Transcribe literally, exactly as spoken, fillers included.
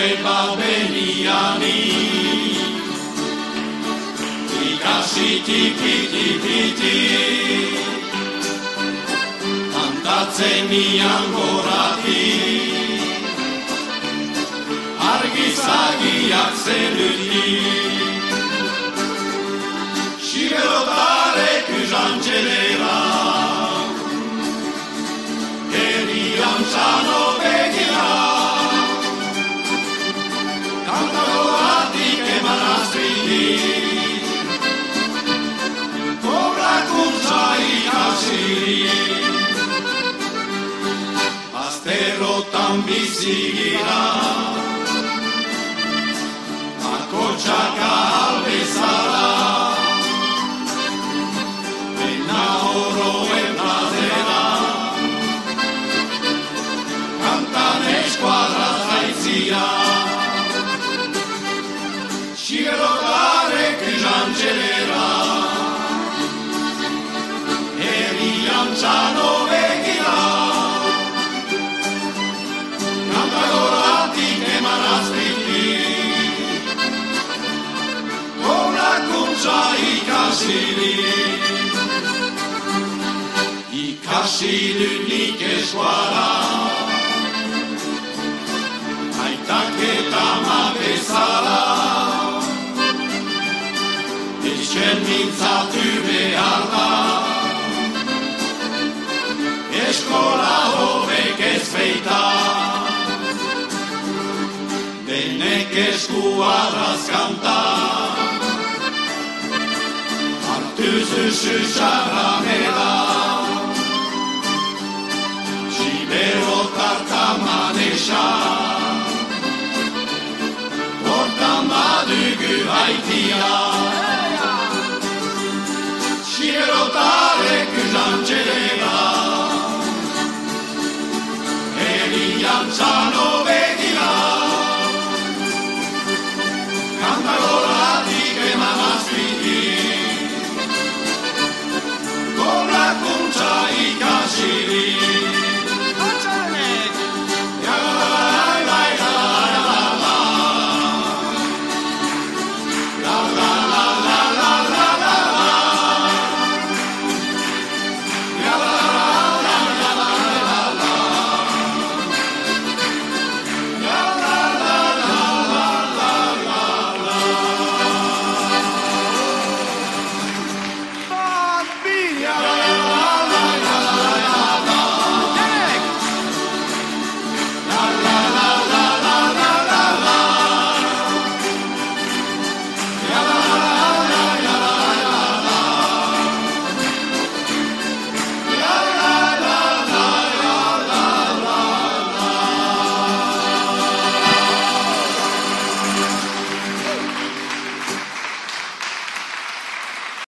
eba beniani. Ikasi tipi tipi tipi, kantatzen nian gorati. Argizagiak zeluti, Siberotarek uzantxelera, Herrian zano begira, kantagoratik eman aztritik, Kobrakuntza ikasirik, Azterotan bizigira, Kotxaka albezala, Bena oroen pradera, Kantan eskuadra zaitzia, Siberotarek uzantxelera, Herrian txano begira, Kantagoratik eman aztritik, Kobrakuntza ikasirik, ikasirik nik eskuara, aitak eta ama bezala, etxen mintzatu behar da, eskola hobek ez feita, denek eskuadraz kanta, Tüzüsü şahramela, Siberotar tamaneşa, Ortam badügü haytiya, Siberotarek uzantxelera, Herrian txano